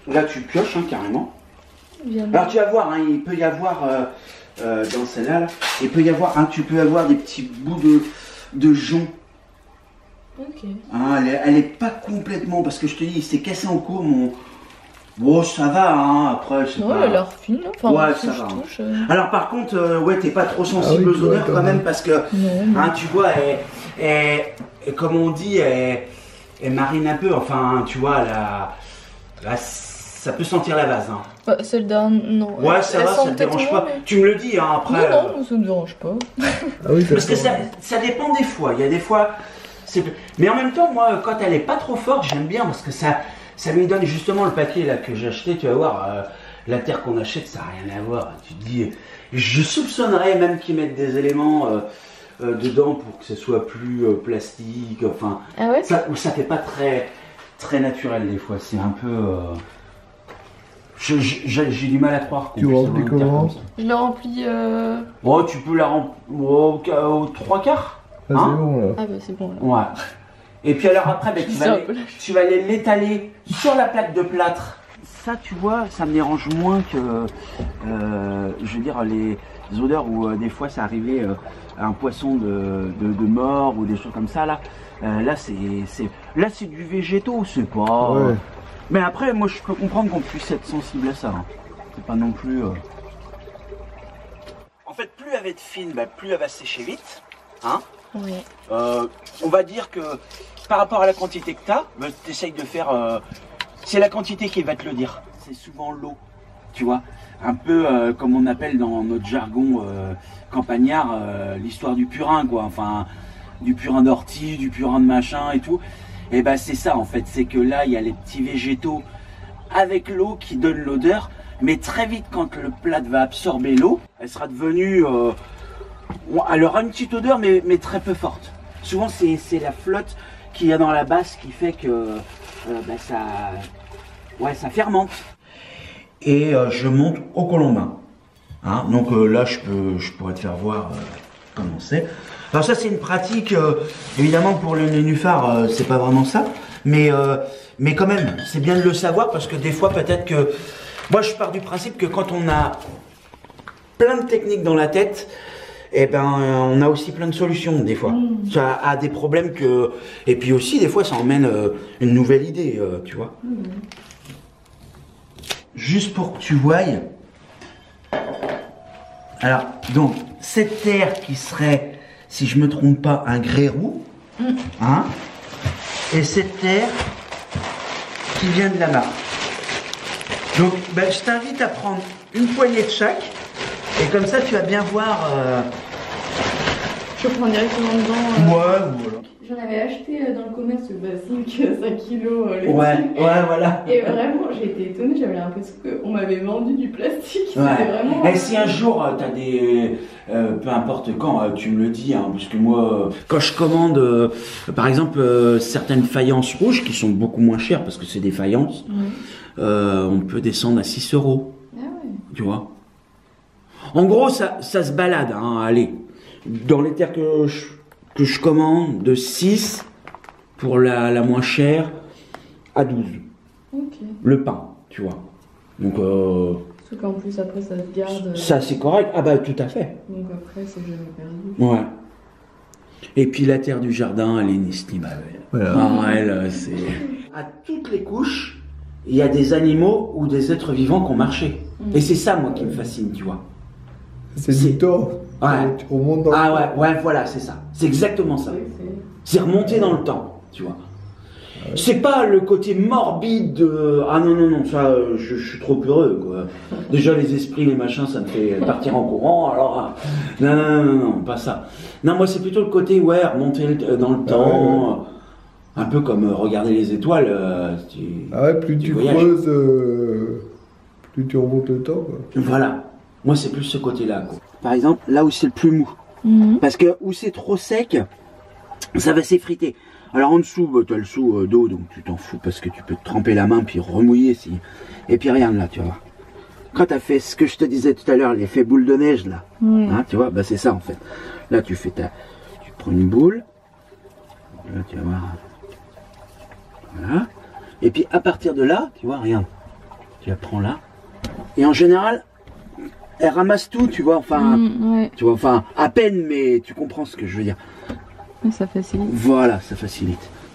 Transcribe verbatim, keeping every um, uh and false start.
Là, tu pioches hein, carrément. Bien. Alors, tu vas voir, hein, il peut y avoir, euh, euh, dans celle-là, là, il peut y avoir, hein, tu peux avoir des petits bouts de, de jonc. Ok. Hein, elle, est, elle est pas complètement, parce que je te dis, il s'est cassé en cours, mon... Bon, ça va, hein, après, c'est Non, pas... elle a l'air fine, enfin, ouais, si ça je va. touche, euh... Alors, par contre, euh, ouais, t'es pas trop sensible Ah oui, aux odeurs ouais, quand même, parce que, non, mais... hein, tu vois, elle, elle, elle, comme on dit, elle, elle marine un peu, enfin, tu vois, la, la, ça peut sentir la base, hein. Bah, celle d'un... non. Ouais, elle, ça elle va, sent ça te dérange peut-être pas. moins, mais... Tu me le dis, hein, après. Non, non, ça me dérange pas. Ah oui, Parce que sent- ça, ça dépend des fois. Il y a des fois, c'est. Mais en même temps, moi, quand elle est pas trop forte, j'aime bien parce que ça, ça lui donne justement le paquet là que j'ai acheté. Tu vas voir, euh, la terre qu'on achète, ça n'a rien à voir. Tu te dis, je soupçonnerais même qu'ils mettent des éléments euh, euh, dedans pour que ce soit plus euh, plastique. Enfin, Ah ouais? ça, ça fait pas très, très naturel des fois. C'est un peu. Euh, je- je- J'ai j'ai du mal à croire qu'on Tu puisse remplis avoir une terre comment? comme ça. Je l'ai rempli... Euh... Oh, tu peux la remplir au, au trois quarts. Ah, Hein c'est bon là. Ah bah c'est bon, là. Ouais. Et puis alors après, ben, tu, C'est vas un aller- peu lâché. tu vas aller l'étaler sur la plaque de plâtre. Ça, tu vois, ça me dérange moins que, euh, je veux dire, les odeurs où euh, des fois ça arrivait euh, à un poisson de, de, de mort ou des choses comme ça. Là, euh, là c'est, c'est, là c'est du végétaux, c'est pas. Ouais. Mais après, moi, je peux comprendre qu'on puisse être sensible à ça. Hein. C'est pas non plus. Euh... En fait, plus elle va être fine, bah, plus elle va sécher vite. Hein. Oui. Euh, on va dire que par rapport à la quantité que tu as, bah, tu essayes de faire. Euh, c'est la quantité qui va te le dire. C'est souvent l'eau, tu vois. Un peu euh, comme on appelle dans notre jargon euh, campagnard euh, l'histoire du purin, quoi. Enfin, du purin d'ortie, du purin de machin et tout. Et ben c'est ça en fait. C'est que là, il y a les petits végétaux avec l'eau qui donnent l'odeur. Mais très vite, quand le plat va absorber l'eau, elle sera devenue. Euh, Elle aura une petite odeur, mais, mais très peu forte. Souvent, c'est la flotte qu'il y a dans la basse qui fait que euh, bah, ça, ouais, ça fermente. Et euh, je monte au colombin. Hein, donc euh, là, je, peux, je pourrais te faire voir euh, comment c'est. Alors ça, c'est une pratique, euh, évidemment, pour le nénuphar, euh, c'est pas vraiment ça. Mais, euh, mais quand même, c'est bien de le savoir parce que des fois, peut-être que... Moi, je pars du principe que quand on a plein de techniques dans la tête, eh ben, on a aussi plein de solutions des fois. Mmh. Ça a des problèmes que... Et puis aussi, des fois, ça emmène euh, une nouvelle idée, euh, tu vois. Mmh. Juste pour que tu voies. Alors, donc, cette terre qui serait, si je me trompe pas, un grès roux. Mmh. Hein, et cette terre qui vient de la mare. Donc, ben, je t'invite à prendre une poignée de chaque. Et comme ça, tu vas bien voir. Euh... Je prends directement dedans. Euh... Ouais, voilà. J'en avais acheté dans le commerce bah, cinq kilos. Euh, ouais, ouais, voilà. Et vraiment, j'ai été étonnée, j'avais l'impression qu'on m'avait vendu du plastique. Ouais. Vraiment... Et si un jour, euh, tu as des. Euh, peu importe quand, euh, tu me le dis, hein, parce que moi, euh, quand je commande, euh, par exemple, euh, certaines faïences rouges qui sont beaucoup moins chères parce que c'est des faïences, ouais. euh, on peut descendre à six euros. Ah ouais. Tu vois? En gros, ça, ça se balade, hein, allez. Dans les terres que je, que je commande, de six pour la, la moins chère à douze. Okay. Le pain, tu vois. Donc, euh, Parce qu'en plus, après, ça se garde. Ça, c'est correct. Ah, bah, tout à fait. Donc, après, c'est jamais perdu. Ouais. Et puis, la terre du jardin, elle est inestimable. Voilà. Ah, elle, c'est. À toutes les couches, il y a des animaux ou des êtres vivants qui ont marché. Mmh. Et c'est ça, moi, qui me fascine, tu vois. C'est du temps. Ouais. Tu remontes dans ah le ouais, temps. ouais, voilà, c'est ça. C'est exactement ça. Oui, c'est remonter dans le temps, tu vois. Ouais. C'est pas le côté morbide de... Ah non, non, non, ça, je, je suis trop heureux, quoi. Déjà, les esprits, les machins, ça me fait partir en courant, alors... Non, non, non, non, pas ça. Non, moi, c'est plutôt le côté, ouais, remonter dans le temps... Ouais. Un peu comme regarder les étoiles. Euh, tu, ah ouais, plus tu, tu creuses, euh, plus tu remontes le temps, quoi. Voilà. Moi, c'est plus ce côté-là, quoi. Par exemple, là où c'est le plus mou. Mmh. Parce que où c'est trop sec, ça va s'effriter. Alors en dessous, bah, tu as le sous euh, d'eau, donc tu t'en fous parce que tu peux te tremper la main puis remouiller. Si... Et puis regarde là, tu vois. Quand tu as fait ce que je te disais tout à l'heure, l'effet boule de neige, là, mmh. hein, tu vois, bah, c'est ça en fait. Là, tu fais ta... Tu prends une boule. Là, tu vas voir. Voilà. Et puis à partir de là, tu vois, regarde. Tu la prends là. Et en général, elle ramasse tout, tu vois, enfin, mmh, ouais. tu vois, enfin, à peine, mais tu comprends ce que je veux dire. Ça facilite. Voilà, ça facilite.